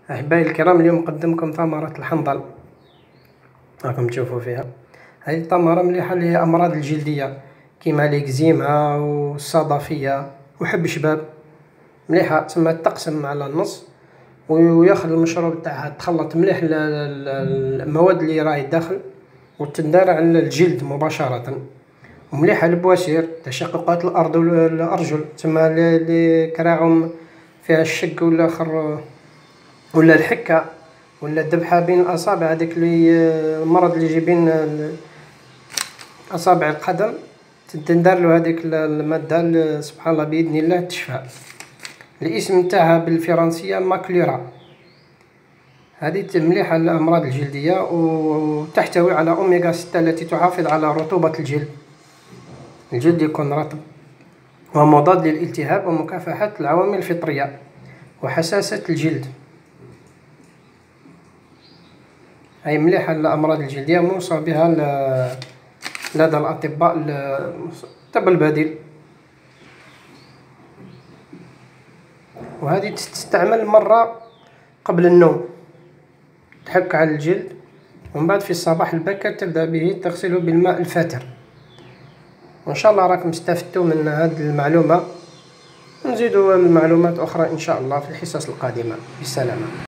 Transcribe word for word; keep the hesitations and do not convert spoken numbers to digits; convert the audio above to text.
أحبائي الكرام، اليوم نقدمكم ثمرة الحنظل. راكم تشوفوا فيها هذه الثمرة مليحة لأمراض الجلدية كيما ليكزيما والصدفية وحب شباب. مليحة تسمى تقسم على النص وياخذ المشروب تاعها، تخلط مليح المواد اللي راهي داخل وتندار على الجلد مباشرة. ومليحة للبواسير، تشققات الأرض والأرجل، تسمى اللي كراعهم فيها الشق ولا خر ولا الحكة ولا الذبحة بين الأصابع، هذيك اللي المرض اللي يجي بين أصابع القدم، تندار له هذيك المادة سبحان الله بإذن الله تشفى. الاسم تاعها بالفرنسية ماكليرا. هذه مليحة للأمراض الجلدية وتحتوي على أوميغا ستة التي تحافظ على رطوبة الجلد، الجلد يكون رطب، ومضاد للالتهاب ومكافحة العوامل الفطرية وحساسة الجلد. هي مليحة للأمراض الجلدية، موصى بها لدى الأطباء الطب البديل. وهذه تستعمل مرة قبل النوم، تحك على الجلد، ومن بعد في الصباح الباكر تبدأ به تغسله بالماء الفاتر. وإن شاء الله راكم استفدتوا من هذه المعلومة، نزيدوا المعلومات أخرى إن شاء الله في الحصص القادمة. بالسلامة.